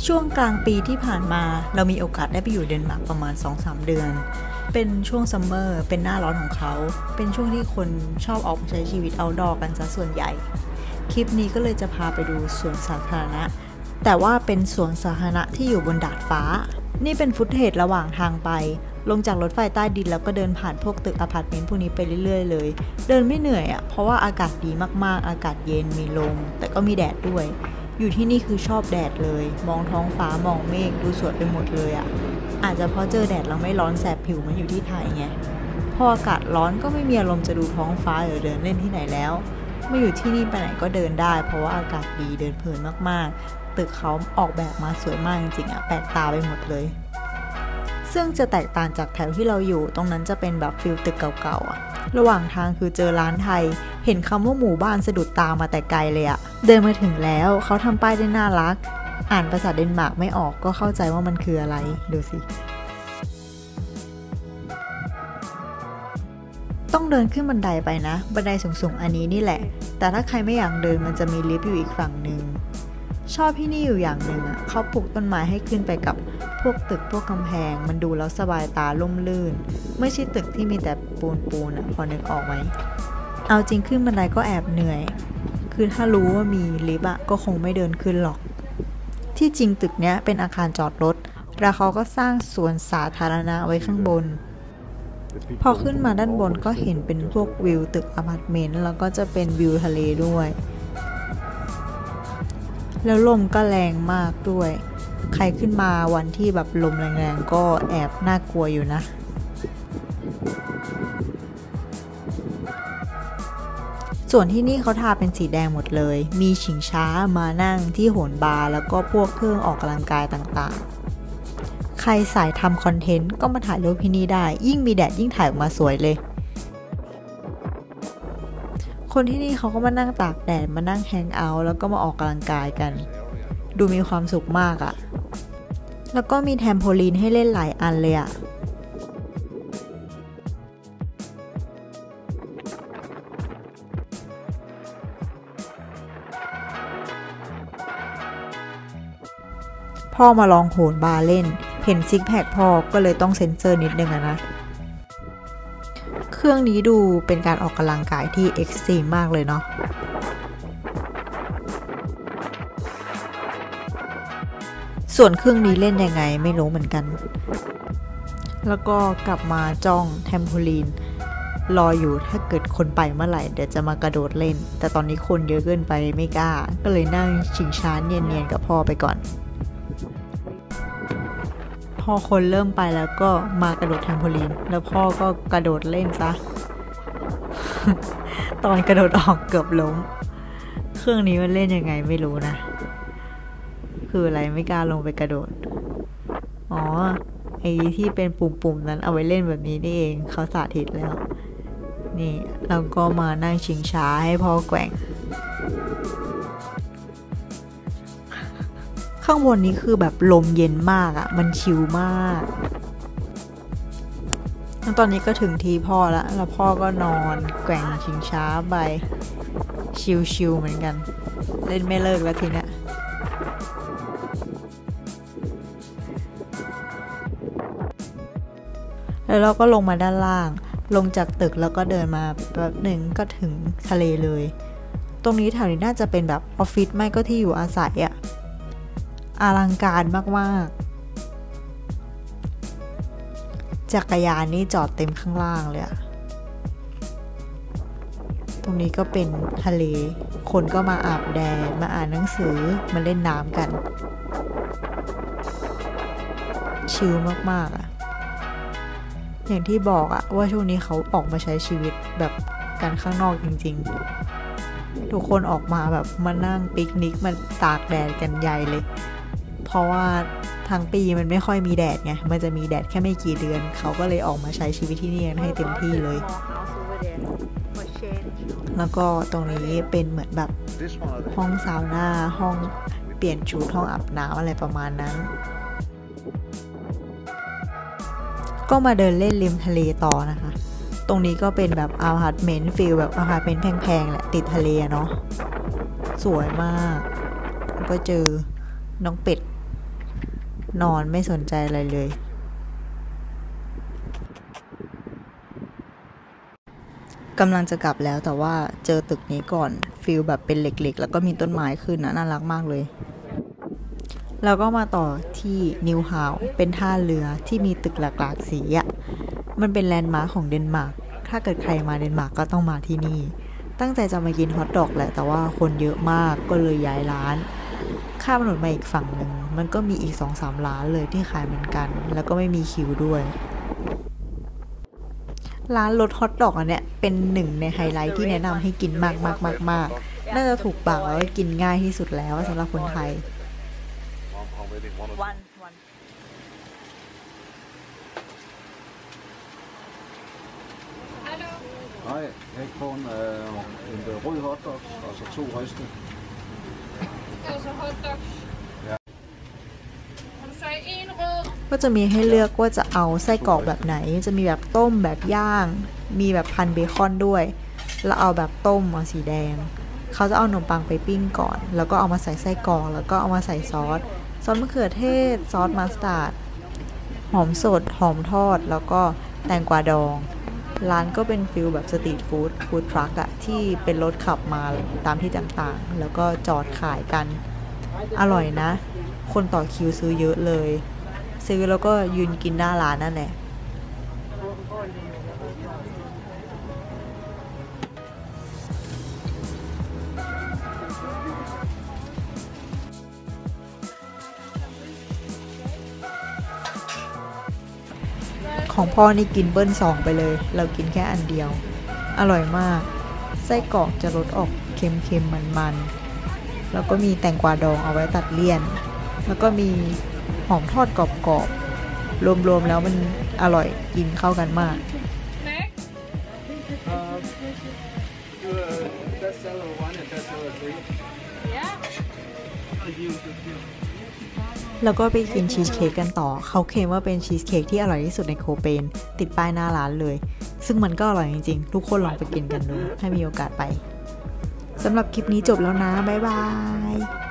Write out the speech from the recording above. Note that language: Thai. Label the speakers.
Speaker 1: ช่วงกลางปีที่ผ่านมาเรามีโอกาสได้ไปอยู่เดนมาร์กประมาณ 2-3 เดือนเป็นช่วงซัมเมอร์เป็นหน้าร้อนของเขาเป็นช่วงที่คนชอบออกมาใช้ชีวิตเอาท์ดอร์กันซะส่วนใหญ่คลิปนี้ก็เลยจะพาไปดูสวนสาธารณะแต่ว่าเป็นสวนสาธารณะที่อยู่บนดาดฟ้านี่เป็นฟุตเทจระหว่างทางไปลงจากรถไฟใต้ดินแล้วก็เดินผ่านพวกตึกอพาร์ตเมนต์พวกนี้ไปเรื่อยๆเลยเดินไม่เหนื่อยเพราะว่าอากาศดีมากๆอากาศเย็นมีลมแต่ก็มีแดดด้วยอยู่ที่นี่คือชอบแดดเลยมองท้องฟ้ามองเมฆดูสวยไปหมดเลยอาจจะเพราะเจอแดดเราไม่ร้อนแสบผิวเหมือนอยู่ที่ไทยไงพออากาศร้อนก็ไม่มีอารมณ์จะดูท้องฟ้าหรือเดินเล่นที่ไหนแล้วมาอยู่ที่นี่ไปไหนก็เดินได้เพราะว่าอากาศดีเดินเพลินมากๆตึกเขาออกแบบมาสวยมากจริงๆแปลกตาไปหมดเลยซึ่งจะแตกต่างจากแถวที่เราอยู่ตรงนั้นจะเป็นแบบฟิลตึกเก่าๆระหว่างทางคือเจอร้านไทยเห็นคำว่าหมู่บ้านสะดุดตามาแต่ไกลเลยเดินมาถึงแล้วเขาทำป้ายได้น่ารักอ่านภาษาเดนมาร์กไม่ออกก็เข้าใจว่ามันคืออะไรดูสิต้องเดินขึ้นบันไดไปนะบันไดสูงๆอันนี้นี่แหละแต่ถ้าใครไม่อยากเดินมันจะมีลิฟต์อยู่อีกฝั่งหนึ่งชอบที่นี่อยู่อย่างหนึ่งเขาปลูกต้นไม้ให้ขึ้นไปกับพวกตึกพวกกำแพงมันดูแล้วสบายตาล่มลื่นไม่ใช่ตึกที่มีแต่ปูนพอนึกออกไหมเอาจริงขึ้นบันไดก็แอบเหนื่อยคือถ้ารู้ว่ามีลิฟต์ก็คงไม่เดินขึ้นหรอกที่จริงตึกเนี้ยเป็นอาคารจอดรถแล้วเขาก็สร้างสวนสาธารณะไว้ข้างบนพอขึ้นมาด้านบนก็เห็นเป็นพวกวิวตึกอพาร์ตเมนต์แล้วก็จะเป็นวิวทะเลด้วยแล้วลมก็แรงมากด้วยใครขึ้นมาวันที่แบบลมแรงๆก็แอบน่ากลัวอยู่นะส่วนที่นี่เขาทาเป็นสีแดงหมดเลยมีชิงช้ามานั่งที่โหนบาร์แล้วก็พวกเครื่องออกกำลังกายต่างๆใครสายทำคอนเทนต์ก็มาถ่ายรูปที่นี่ได้ยิ่งมีแดดยิ่งถ่ายออกมาสวยเลยคนที่นี่เขาก็มานั่งตากแดดมานั่งแฮงเอาท์แล้วก็มาออกกำลังกายกันดูมีความสุขมากแล้วก็มีแทมโพลีนให้เล่นหลายอันเลยพ่อมาลองโหนบาร์เล่นเห็นซิกแพคพ่อก็เลยต้องเซ็นเซอร์นิดนึงนะเครื่องนี้ดูเป็นการออกกำลังกายที่เอ็กซ์ตรีมมากเลยเนาะส่วนเครื่องนี้เล่นยังไงไม่รู้เหมือนกันแล้วก็กลับมาจ้องแทมโพลีนรออยู่ถ้าเกิดคนไปเมื่อไหร่เดี๋ยวจะมากระโดดเล่นแต่ตอนนี้คนเยอะเกินไปไม่กล้าก็เลยนั่งชิงช้าเนียนๆกับพ่อไปก่อนพอคนเริ่มไปแล้วก็มากระโดดแทมโพลีนแล้วพ่อก็กระโดดเล่นซะ ตอนกระโดดออกเกือบล้มเครื่องนี้มันเล่นยังไงไม่รู้นะคืออะไรไม่กล้าลงไปกระโดดอ๋อไอ้ที่เป็นปุ่มๆนั้นเอาไว้เล่นแบบนี้นี่เองเขาสาธิตแล้วนี่เราก็มานั่งชิงช้าให้พ่อแกว่งข้างบนนี้คือแบบลมเย็นมากมันชิลมากแล้วตอนนี้ก็ถึงทีพ่อแล้วพ่อก็นอนแกว่งชิงช้าไปชิลๆเหมือนกันเล่นไม่เลิกแล้วทีเนี้ยแล้วเราก็ลงมาด้านล่างลงจากตึกแล้วก็เดินมาแป๊บหนึ่งก็ถึงทะเลเลยตรงนี้แถวนี้น่าจะเป็นแบบออฟฟิศไม่ก็ที่อยู่อาศัยอลังการมากๆจักรยานนี่จอดเต็มข้างล่างเลยตรงนี้ก็เป็นทะเลคนก็มาอาบแดดมาอ่านหนังสือมาเล่นน้ำกันชิลมากๆอย่างที่บอกว่าช่วงนี้เขาออกมาใช้ชีวิตแบบกันข้างนอกจริงๆทุกคนออกมาแบบมานั่งปิกนิกมาตากแดดกันใหญ่เลยเพราะว่าทั้งปีมันไม่ค่อยมีแดดไงมันจะมีแดดแค่ไม่กี่เดือนเขาก็เลยออกมาใช้ชีวิตที่นี่กันให้เต็มที่เลยแล้วก็ตรงนี้เป็นเหมือนแบบห้องซาวน่าห้องเปลี่ยนชุดห้องอาบน้ำอะไรประมาณนั้นก็มาเดินเล่นริมทะเลต่อนะคะตรงนี้ก็เป็นแบบอพาร์ตเมนต์ฟีลแบบอพาร์ตเมนต์แพงๆแหละติดทะเลเนาะสวยมากก็เจอน้องเป็ดนอนไม่สนใจอะไรเลยกำลังจะกลับแล้วแต่ว่าเจอตึกนี้ก่อนฟิลแบบเป็นเหล็กๆแล้วก็มีต้นไม้ขึ้นนะน่ารักมากเลยแล้วก็มาต่อที่นิวฮาวเป็นท่าเรือที่มีตึกหลากๆสีอ่ะมันเป็นแลนด์มาร์คของเดนมาร์กถ้าเกิดใครมาเดนมาร์กก็ต้องมาที่นี่ตั้งใจจะมากินฮอทดอกแหละแต่ว่าคนเยอะมากก็เลยย้ายร้านข้ามถนนมาอีกฝั่งหนึ่งมันก็มีอีก 2-3 ร้านเลยที่ขายเหมือนกันแล้วก็ไม่มีคิวด้วยร้านรสฮอทดอกอันเนี้ยเป็นหนึ่งในไฮไลท์ที่แนะนำให้กินมากๆๆๆน่าจะถูกปากแล้วก็กินง่ายที่สุดแล้วสำหรับคนไทย
Speaker 2: Nej, jeg får en rød hotdog og så 2 riste.
Speaker 3: Altså hotdogs.
Speaker 2: Ja.
Speaker 3: Har du så en rød?
Speaker 1: ก็จะมีให้เลือกว่าจะเอาไส้กรอกแบบไหนจะมีแบบต้มแบบย่างมีแบบพันเบคอนด้วยแล้วเอาแบบต้มเอาสีแดงเขาจะเอาขนมปังไปปิ้งก่อนแล้วก็เอามาใส่ไส้กรอกแล้วก็เอามาใส่ซอสมะเขือเทศซอสมัสตาร์ดหอมสดหอมทอดแล้วก็แตงกวาดองร้านก็เป็นฟิลแบบสตรีทฟู้ดทรัคอะที่เป็นรถขับมาตามที่ต่างๆแล้วก็จอดขายกันอร่อยนะคนต่อคิวซื้อเยอะเลยซื้อแล้วก็ยืนกินหน้าร้านนั่นแหละของพ่อนี่กินเบิ้ล2ไปเลยเรากินแค่อันเดียวอร่อยมากไส้กรอกจะรสออกเค็มๆมันๆแล้วก็มีแตงกวาดองเอาไว้ตัดเลี่ยนแล้วก็มีหอมทอดกรอบๆรวมๆแล้วมันอร่อยกินเข้ากันมากแล้วก็ไปกินชีสเค้กกันต่อเขาเคลมว่าเป็นชีสเค้กที่อร่อยที่สุดในโคเปนติดป้ายหน้าร้านเลยซึ่งมันก็อร่อยจริงๆทุกคนลองไปกินกันดูให้มีโอกาสไปสำหรับคลิปนี้จบแล้วนะบ๊ายบาย